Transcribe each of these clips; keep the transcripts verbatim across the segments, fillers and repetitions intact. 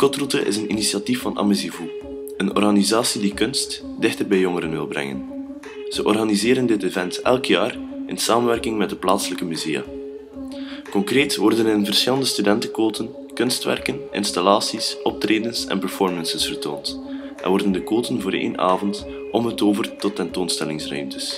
Kotroute is een initiatief van Amusez-vous, een organisatie die kunst dichter bij jongeren wil brengen. Ze organiseren dit event elk jaar in samenwerking met de plaatselijke musea. Concreet worden in verschillende studentenkoten kunstwerken, installaties, optredens en performances vertoond en worden de koten voor één avond omgetoverd tot tentoonstellingsruimtes.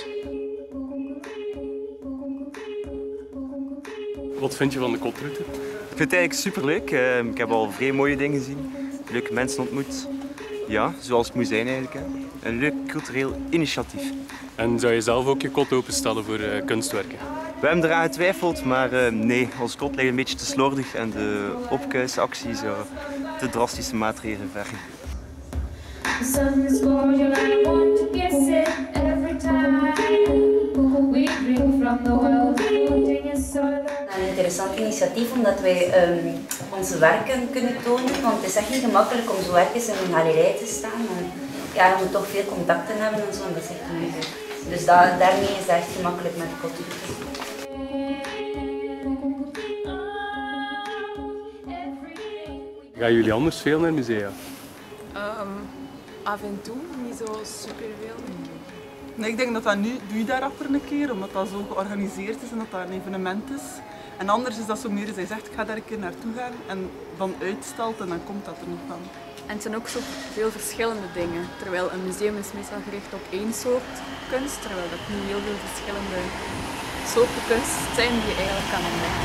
Wat vind je van de Kotroute? Ik vind het eigenlijk superleuk. Uh, ik heb al vrij mooie dingen gezien, leuke mensen ontmoet. Ja, zoals het moet zijn eigenlijk. Hè. Een leuk cultureel initiatief. En zou je zelf ook je kot openstellen voor uh, kunstwerken? We hebben eraan getwijfeld, maar uh, nee, ons kot ligt een beetje te slordig en de opkuisactie zou te drastische maatregelen vergen. Een interessant initiatief omdat wij um, onze werken kunnen tonen, want het is echt niet gemakkelijk om zo ergens in een galerij te staan. En, ja, je moet toch veel contacten hebben en zo, en dat is echt moeilijk. Dus da daarmee is het echt gemakkelijk met de Kotroute. Gaan jullie anders veel naar musea? Um, af en toe, niet zo superveel. Nee, ik denk dat dat nu, doe je daarachter een keer, omdat dat zo georganiseerd is en dat dat een evenement is. En anders is dat zo meer, zij zegt, ik ga daar een keer naartoe gaan en dan uitstelt en dan komt dat er nog van. En het zijn ook zo veel verschillende dingen. Terwijl een museum is meestal gericht op één soort kunst, terwijl dat nu heel veel verschillende soorten kunst zijn die je eigenlijk kan ontdekken.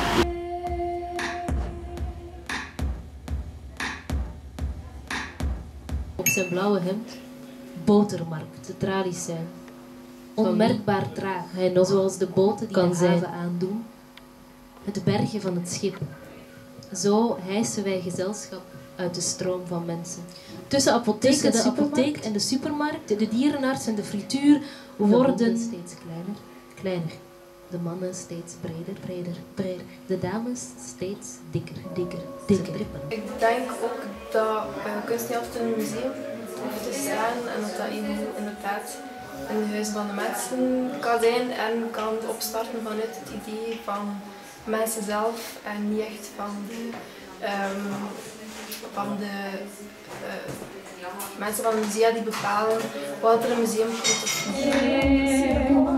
Op zijn blauwe hemd, botermarkt, de tralies zijn. Onmerkbaar traag, hij nog zoals de boten die kan de haven aandoen. Het bergen van het schip. Zo hijsen wij gezelschap uit de stroom van mensen. Tussen apotheek, Tussen de apotheek en de supermarkt, de dierenarts en de frituur worden steeds kleiner, kleiner. De mannen steeds breder, breder, breder. De dames steeds dikker, dikker, dikker. Ik denk ook dat uh, kunst niet altijd in een museum hoeft te staan en dat dat inderdaad in de huis van de mensen kan zijn en kan opstarten vanuit het idee van mensen zelf en niet echt van de, um, van de uh, mensen van de musea die bepalen wat er een museum komt of niet.